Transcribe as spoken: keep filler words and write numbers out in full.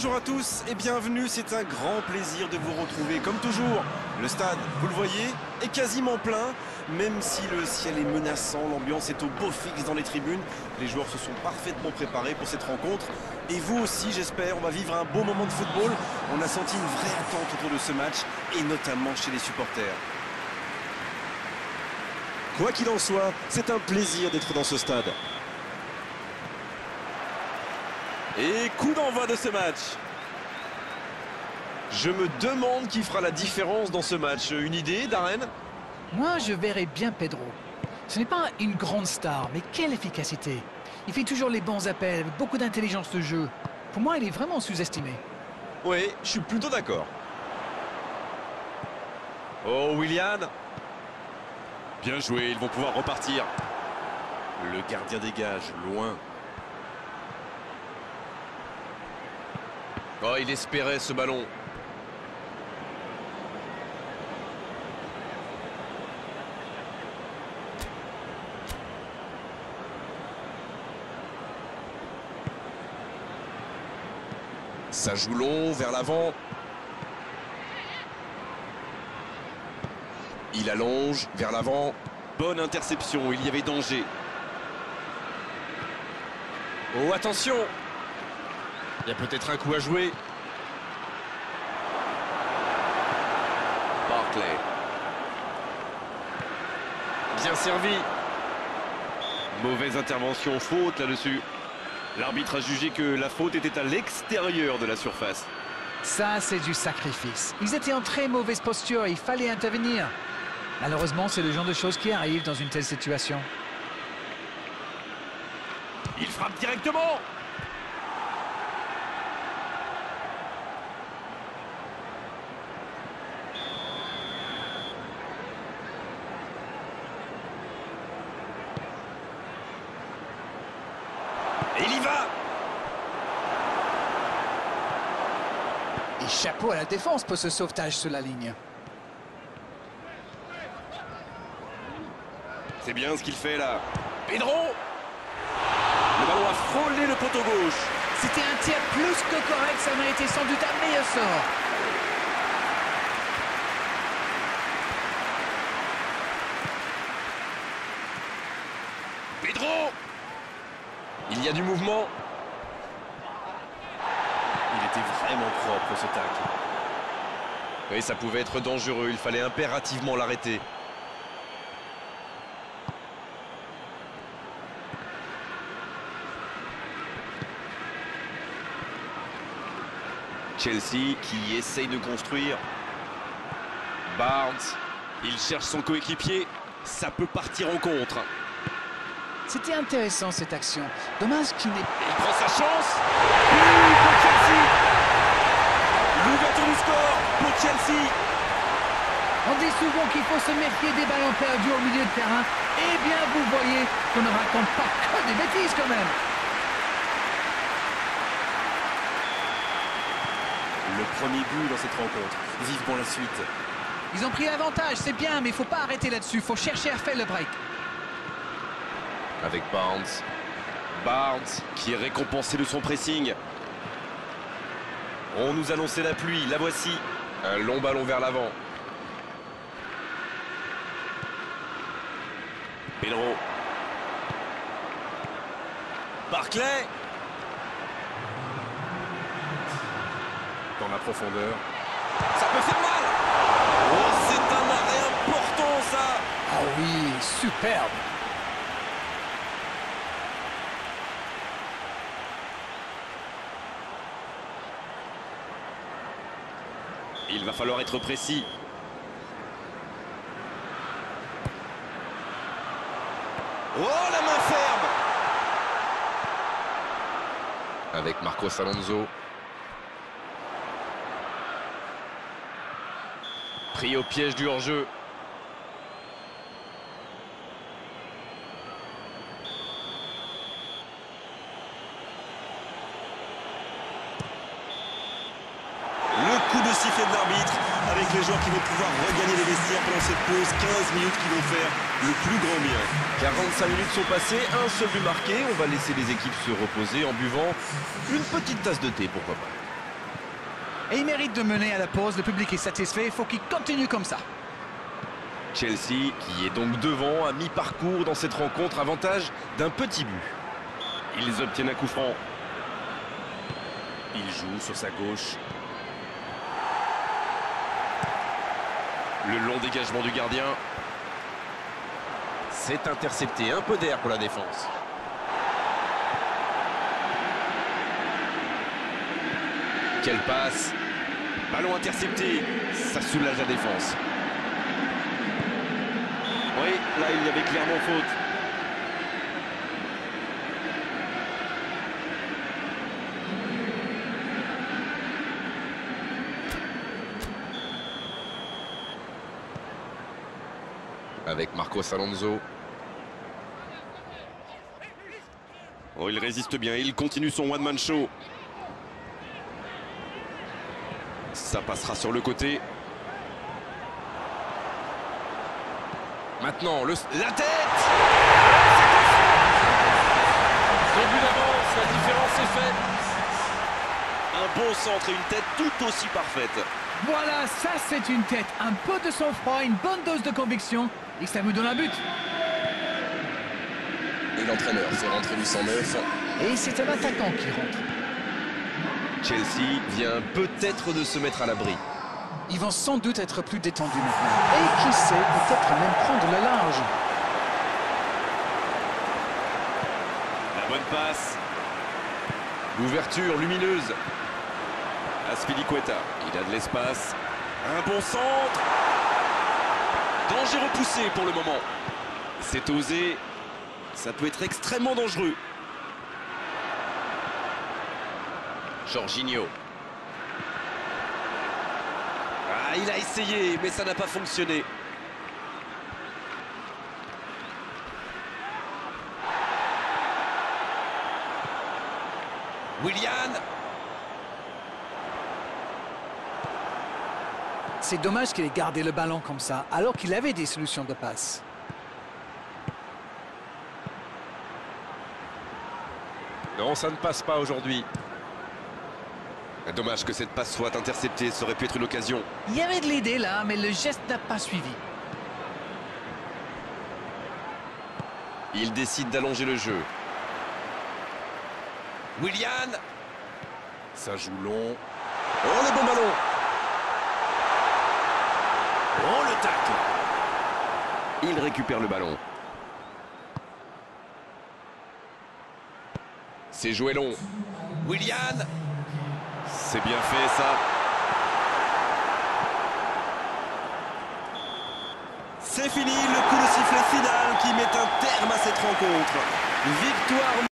Bonjour à tous et bienvenue, c'est un grand plaisir de vous retrouver comme toujours. Le stade, vous le voyez, est quasiment plein, même si le ciel est menaçant, l'ambiance est au beau fixe dans les tribunes. Les joueurs se sont parfaitement préparés pour cette rencontre. Et vous aussi, j'espère, on va vivre un beau moment de football. On a senti une vraie attente autour de ce match, et notamment chez les supporters. Quoi qu'il en soit, c'est un plaisir d'être dans ce stade. Et coup d'envoi de ce match. Je me demande qui fera la différence dans ce match. Une idée, Darren? Moi, je verrais bien Pedro. Ce n'est pas une grande star, mais quelle efficacité. Il fait toujours les bons appels, avec beaucoup d'intelligence de jeu. Pour moi, il est vraiment sous-estimé. Oui, je suis plutôt d'accord. Oh, Willian. Bien joué, ils vont pouvoir repartir. Le gardien dégage, loin. Oh, il espérait ce ballon. Ça joue long, vers l'avant. Il allonge, vers l'avant. Bonne interception, il y avait danger. Oh, attention! Il y a peut-être un coup à jouer. Barclay. Bien servi. Mauvaise intervention, faute là-dessus. L'arbitre a jugé que la faute était à l'extérieur de la surface. Ça, c'est du sacrifice. Ils étaient en très mauvaise posture, il fallait intervenir. Malheureusement, c'est le genre de choses qui arrivent dans une telle situation. Il frappe directement. Et il y va. Et chapeau à la défense pour ce sauvetage sur la ligne. C'est bien ce qu'il fait là. Pedro. Le ballon a frôlé le poteau gauche. C'était un tir plus que correct, ça méritait sans doute un meilleur sort. Pedro. Il y a du mouvement. Il était vraiment propre ce tacle. Oui, ça pouvait être dangereux, il fallait impérativement l'arrêter. Chelsea qui essaye de construire. Barnes, il cherche son coéquipier. Ça peut partir en contre. C'était intéressant cette action. Dommage qu'il n'ait... Il prend sa chance. But pour Chelsea. L'ouverture du score pour Chelsea. On dit souvent qu'il faut se méfier des ballons perdus au milieu de terrain. Eh bien, vous voyez qu'on ne raconte pas que des bêtises quand même. Le premier but dans cette rencontre. Vivement la suite. Ils ont pris l'avantage, c'est bien, mais il ne faut pas arrêter là-dessus. Il faut chercher à faire le break. Avec Barnes. Barnes qui est récompensé de son pressing. On nous annonçait la pluie, la voici. Un long ballon vers l'avant. Pedro. Barclay. Dans la profondeur. Ça peut faire mal. Oh, c'est un arrêt important ça. Ah oui, superbe. Il va falloir être précis. Oh, la main ferme. Avec Marcos Alonso. Pris au piège du hors-jeu. Le coup de sifflet de l'arbitre avec les joueurs qui vont pouvoir regagner les vestiaires pendant cette pause. quinze minutes qui vont faire le plus grand bien. quarante-cinq minutes sont passées, un seul but marqué. On va laisser les équipes se reposer en buvant une petite tasse de thé, pourquoi pas. Et il mérite de mener à la pause. Le public est satisfait. Il faut qu'il continue comme ça. Chelsea, qui est donc devant à mi-parcours dans cette rencontre, avantage d'un petit but. Ils obtiennent un coup franc. Il joue sur sa gauche. Le long dégagement du gardien. C'est intercepté, un peu d'air pour la défense. Quelle passe. Ballon intercepté, ça soulage la défense. Oui, là il y avait clairement faute. Avec Marcos Alonso. Oh, il résiste bien, il continue son one-man show. Ça passera sur le côté. Maintenant, le... la tête. Deux buts d'avance, la différence est faite. Un bon centre et une tête tout aussi parfaite. Voilà, ça c'est une tête. Un peu de sang-froid, une bonne dose de conviction. Et ça me donne un but. Et l'entraîneur fait rentrer du cent neuf. Et c'est un attaquant qui rentre. Chelsea vient peut-être de se mettre à l'abri. Ils vont sans doute être plus détendus maintenant. Et qui sait, peut-être même prendre le large. La bonne passe. L'ouverture lumineuse. Azpilicueta, il a de l'espace. Un bon centre. Danger repoussé pour le moment. C'est osé. Ça peut être extrêmement dangereux. Jorginho. Ah, il a essayé, mais ça n'a pas fonctionné. Willian. C'est dommage qu'il ait gardé le ballon comme ça, alors qu'il avait des solutions de passe. Non, ça ne passe pas aujourd'hui. Dommage que cette passe soit interceptée, ça aurait pu être une occasion. Il y avait de l'idée là, mais le geste n'a pas suivi. Il décide d'allonger le jeu. Willian. Ça joue long. Oh, le bon ballon. Oh, le tacle. Il récupère le ballon. C'est joué long. Willian. C'est bien fait, ça. C'est fini, le coup de sifflet final qui met un terme à cette rencontre. Victoire.